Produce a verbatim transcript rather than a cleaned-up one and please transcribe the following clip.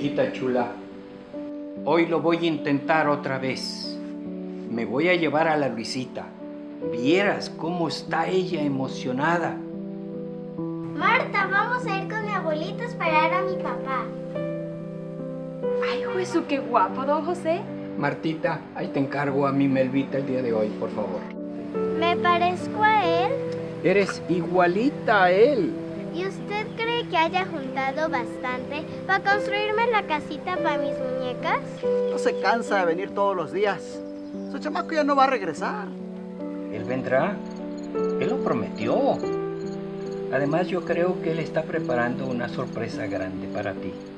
hijita chula. Hoy lo voy a intentar otra vez. Me voy a llevar a la Luisita. Vieras cómo está ella emocionada. Marta, vamos a ir con mi abuelito a esperar a mi papá. Ay, Jesús, qué guapo, don José. Martita, ahí te encargo a mi Melvita el día de hoy, por favor. ¿Me parezco a él? Eres igualita a él. ¿Y usted cree que haya juntado bastante para construirme la casita para mis muñecas? No se cansa de venir todos los días. Su chamaco ya no va a regresar. Él vendrá. Él lo prometió. Además, yo creo que él está preparando una sorpresa grande para ti.